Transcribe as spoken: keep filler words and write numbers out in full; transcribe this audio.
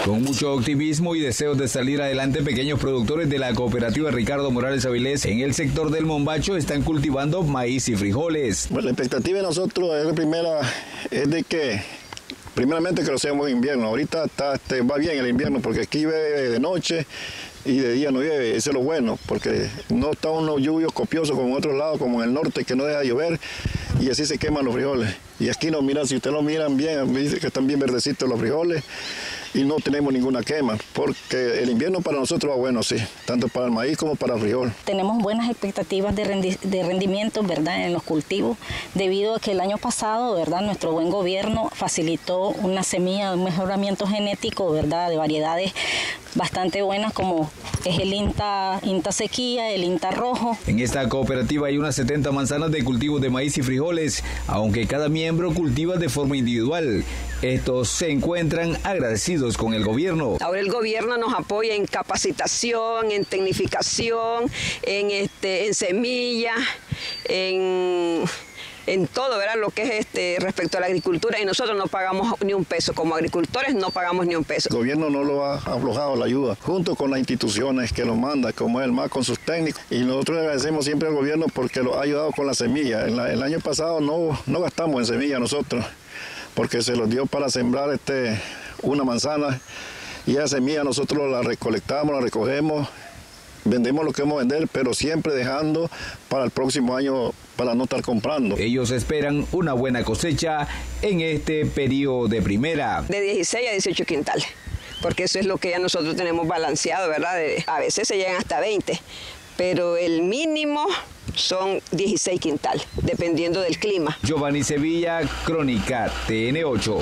Con mucho optimismo y deseos de salir adelante, pequeños productores de la cooperativa Ricardo Morales Avilés en el sector del Mombacho están cultivando maíz y frijoles. Bueno, la expectativa de nosotros es, la primera, es de que primeramente que lo seamos en invierno. Ahorita está, este, va bien el invierno porque aquí llueve de noche y de día no llueve. Eso es lo bueno, porque no está unos lluvios copiosos como en otros lados, como en el norte, que no deja de llover y así se queman los frijoles. Y aquí no, mira, si ustedes lo miran bien, dice que están bien verdecitos los frijoles y no tenemos ninguna quema, porque el invierno para nosotros va bueno, sí, tanto para el maíz como para el frijol. Tenemos buenas expectativas de, rendi de rendimiento, ¿verdad?, en los cultivos, debido a que el año pasado, ¿verdad?, nuestro buen gobierno facilitó una semilla, un mejoramiento genético, ¿verdad?, de variedades bastante buenas como es el INTA, INTA sequía, el INTA rojo. En esta cooperativa hay unas setenta manzanas de cultivos de maíz y frijoles, aunque cada miembro cultiva de forma individual. Estos se encuentran agradecidos con el gobierno. Ahora el gobierno nos apoya en capacitación, en tecnificación, en, este, en semillas, en... en todo, ¿verdad?, lo que es este respecto a la agricultura, y nosotros no pagamos ni un peso, como agricultores no pagamos ni un peso. El gobierno no lo ha aflojado la ayuda, junto con las instituciones que lo mandan, como el M A C con sus técnicos, y nosotros le agradecemos siempre al gobierno porque lo ha ayudado con la semilla. El, el año pasado no, no gastamos en semilla nosotros, porque se los dio para sembrar este, una manzana, y esa semilla nosotros la recolectamos, la recogemos, vendemos lo que vamos a vender, pero siempre dejando para el próximo año para no estar comprando. Ellos esperan una buena cosecha en este periodo de primera. De dieciséis a dieciocho quintales, porque eso es lo que ya nosotros tenemos balanceado, ¿verdad? De, a veces se llegan hasta veinte, pero el mínimo son dieciséis quintales, dependiendo del clima. Giovanni Sevilla, Crónica T N ocho.